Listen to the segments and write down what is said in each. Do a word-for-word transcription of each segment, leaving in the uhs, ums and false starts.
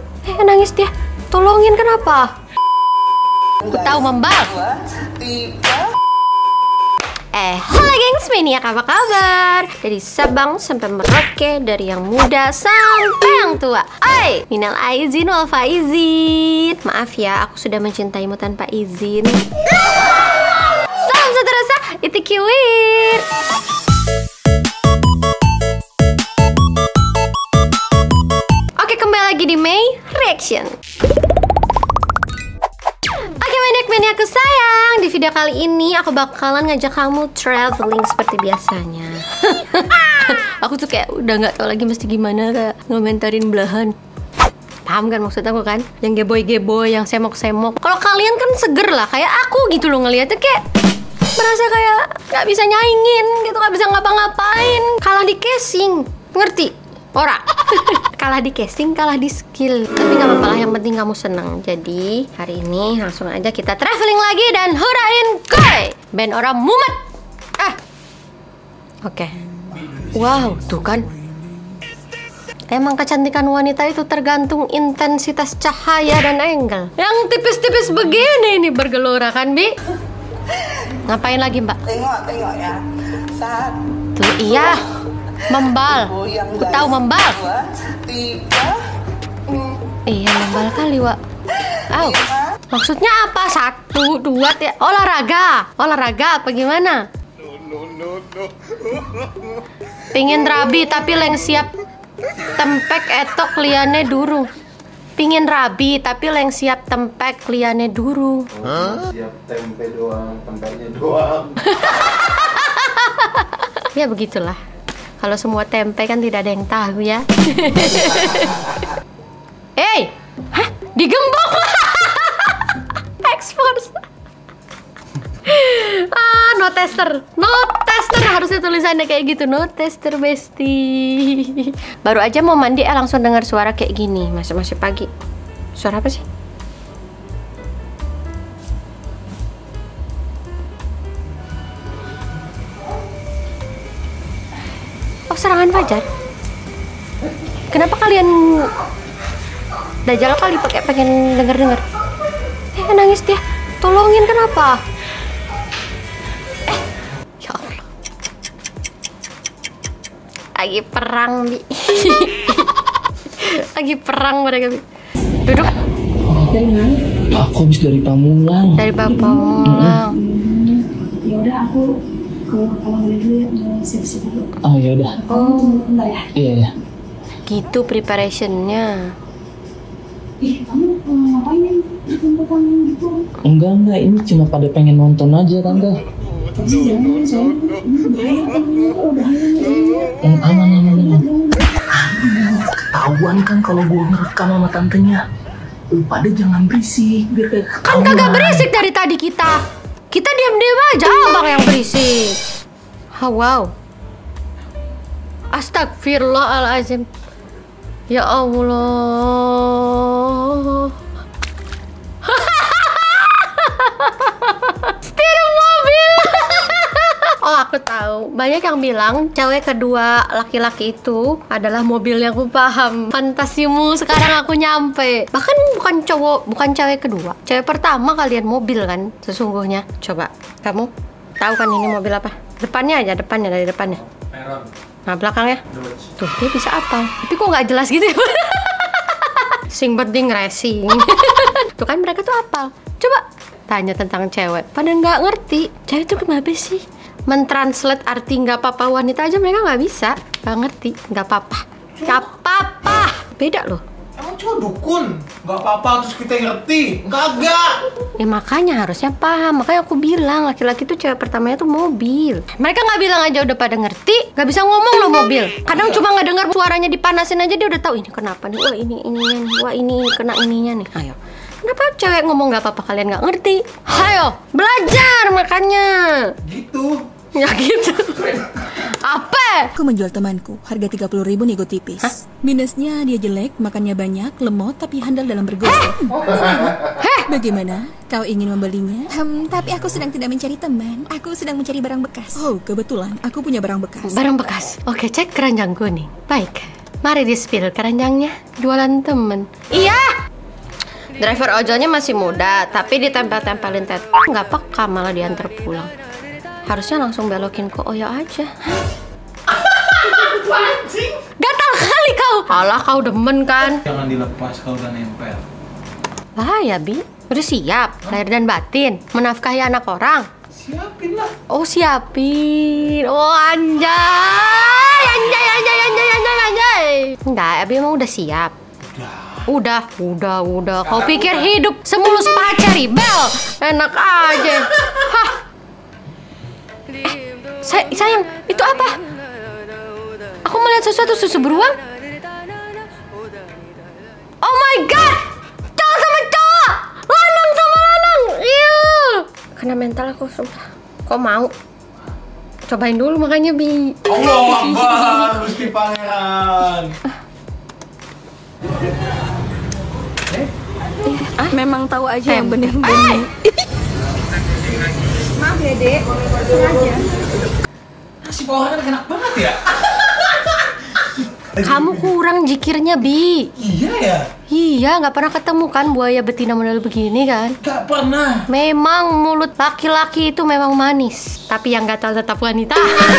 Eh, nangis dia. Tolongin, kenapa? Aku tahu membal. Eh, halo gengs, Maniac, apa kabar? Dari Sabang sampai Merauke, dari yang muda sampai yang tua. Oi, minal aizin wal faizin. Maaf ya, aku sudah mencintaimu tanpa izin. Salam satu rasa, itu kiwir. Oke, kembali lagi di May Reaction. Maniaku sayang, di video kali ini aku bakalan ngajak kamu traveling seperti biasanya. Aku tuh kayak udah nggak tahu lagi mesti gimana kayak ngomentarin belahan. Paham kan maksud aku kan? Yang geboy-geboy, yang semok-semok. Kalau kalian kan seger lah, kayak aku gitu loh ngeliatnya, kayak merasa kayak nggak bisa nyaingin gitu, nggak bisa ngapa-ngapain. Kalah di casing, ngerti? Ora. Kalah di casing, kalah di skill. Tapi gak apa-apa lah, yang penting kamu seneng. Jadi hari ini langsung aja kita traveling lagi dan hurain koy band orang mumet. Ah, oke. Okay. Wow, tuh kan. Emang kecantikan wanita itu tergantung intensitas cahaya dan angle. Yang tipis-tipis begini nih bergelora kan, Bi? Ngapain lagi, Mbak? Tengok, tengok ya. Saat tuh iya. Membal, aku tahu membal. Dua, tiga, mm, iya membal kali, Wak. Au, maksudnya apa? Satu, dua, tiga. Olahraga, olahraga apa gimana? no, no, no, no. Pingin rabi tapi leng siap tempek etok liane duru. Pingin rabi tapi leng siap tempek liane duru. Huh? Siap tempe doang, tempenya doang. Ya begitulah. Kalau semua tempe kan tidak ada yang tahu ya. Hey, hah? Digembok. Expose. Ah, no tester, no tester, harusnya tulisannya kayak gitu, no tester bestie. Baru aja mau mandi, eh langsung dengar suara kayak gini. Masih masih pagi. Suara apa sih? Oh, serangan fajar. Kenapa kalian Dajjal kali pakai pengen denger-denger? Eh, nangis dia. Tolongin, kenapa? Eh, ya Allah. Lagi perang, Bi. Lagi perang mereka, Bi. Duduk. Aku habis dari Pamulang. Dari Pamulang. Ya udah, aku kalau kalau dulu ya mau siap-siap dulu. Oh ya udah. Kamu tunggu bentar ya. Iya ya. Gitu preparationnya. Ih, kamu mau ngapain nih? Kumpulkan gitu. Enggak enggak, ini cuma pada pengen nonton aja tante. Tapi jangan, soalnya ini bahaya kan, ini oh bahaya ini. Yang aman aman aman. Ketahuan kan kalau gue ngerekam sama tantenya. Lu pada jangan berisik biar kayak Kan kagak berisik dari tadi kita. Kita diam-diam aja, abang yang berisik. Oh, wow. Astagfirullahaladzim. Ya Allah. Setir mobil. Oh, aku tahu. Banyak yang bilang cewek kedua laki-laki itu adalah mobil yang aku paham. Fantasimu sekarang aku nyampe. Bahkan bukan cowok, bukan cewek kedua. Cewek pertama kalian mobil kan sesungguhnya. Coba, kamu tahu kan ini mobil apa? Depannya aja, depannya dari depannya. Peron. Nah, belakangnya. Tuh, dia bisa apa? Tapi kok nggak jelas gitu ya? Sing berding racing. Tuh kan mereka tuh apal. Coba tanya tentang cewek. Pada nggak ngerti. Cewek tuh kenapa sih? Mentranslate arti nggak apa-apa wanita aja mereka nggak bisa. Nggak ngerti. Nggak apa-apa. Nggak apa-apa. Beda loh. Emang cuma dukun? Gak apa-apa terus kita ngerti? Kagak! Ya makanya harusnya paham. Makanya aku bilang laki-laki tuh cewek pertamanya tuh mobil. Mereka nggak bilang aja udah pada ngerti. Nggak bisa ngomong loh mobil. Kadang cuma nggak dengar suaranya dipanasin aja dia udah tahu ini kenapa nih. Wah ini ininya nih. Wah ini kena ininya nih. Ayo. Kenapa cewek ngomong nggak apa-apa kalian nggak ngerti? Ayo belajar makanya. Gitu. Ya gitu. Apa? Aku menjual temanku, harga tiga puluh ribu nego tipis. Hah? Minusnya dia jelek, makannya banyak, lemot, tapi handal dalam bergosip. Heh, Bagaimana? Kau ingin membelinya? Hmm, tapi aku sedang tidak mencari teman. Aku sedang mencari barang bekas. Oh, kebetulan aku punya barang bekas. barang bekas. Oke, cek keranjangku nih. Baik. Mari di spill keranjangnya. Jualan temen. Iya. Driver ojolnya masih muda, tapi ditempel-tempelin tet. Nggak peka malah diantar pulang. Harusnya langsung belokin ke Oyo aja. Gatal kali kau. Alah kau demen kan. Jangan dilepas kalau udah nempel. Bahaya Bi. Udah siap lahir dan batin menafkahi anak orang. Siapin lah. Oh siapin. Oh anjay. Anjay anjay anjay anjay anjay. Enggak, Abi emang udah siap. Udah, udah, udah. Kau pikir hidup semulus pacar, Bel? Enak aja. Hah. Eh, say sayang, itu apa? Aku melihat sesuatu susu beruang. Oh my god! Cowok sama cowok! Lanang sama lanang! Iya. Kena mental aku sumpah. Kok mau? Cobain dulu makanya, Bi. Allah Akbar, Gusti Pangeran. Ah, memang tahu aja yang Tempe. bening-bening. Maaf ya dek, sengaja. Nasi bawahan enak banget ya. Kamu kurang jikirnya, Bi. Iya ya. Iya, nggak pernah ketemu kan buaya betina model begini kan? Gak pernah. Memang mulut laki-laki itu memang manis, tapi yang gatal tetap wanita.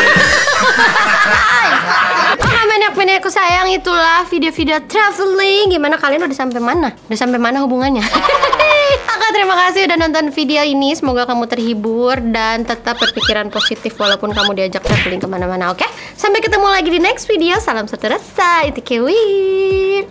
Oke, maniak-maniakku sayang, itulah video-video traveling. Gimana kalian udah sampai mana? Udah sampai mana hubungannya? Oke, terima kasih udah nonton video ini. Semoga kamu terhibur dan tetap berpikiran positif walaupun kamu diajak traveling kemana-mana. Oke, sampai ketemu lagi di next video. Salam satu rasa, itu Kewin.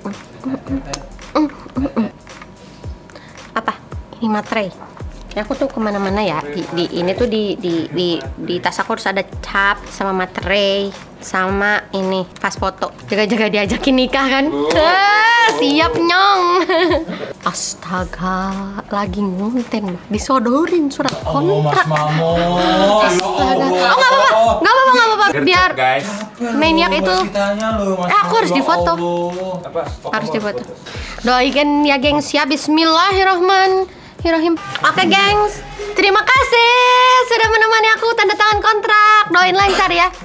Apa? Ini materai. Ya, aku tuh kemana-mana ya. Di, di ini tuh di di di di tas aku harus ada cap sama materai sama ini pas foto. Jaga-jaga diajakin nikah kan? Ah, siap nyong. Astaga, lagi ngonten, disodorin surat Oh, Mas kontrak. Mamo. Astaga. Oh, nggak apa-apa, nggak apa-apa, nggak apa-apa. Biar guys. maniak itu. Eh, aku harus difoto. Apa? Harus difoto. Doain ya gengs ya. Bismillahirrahmanirrahim. Oke gengs, terima kasih sudah menemani aku tanda tangan kontrak. Doain lancar ya.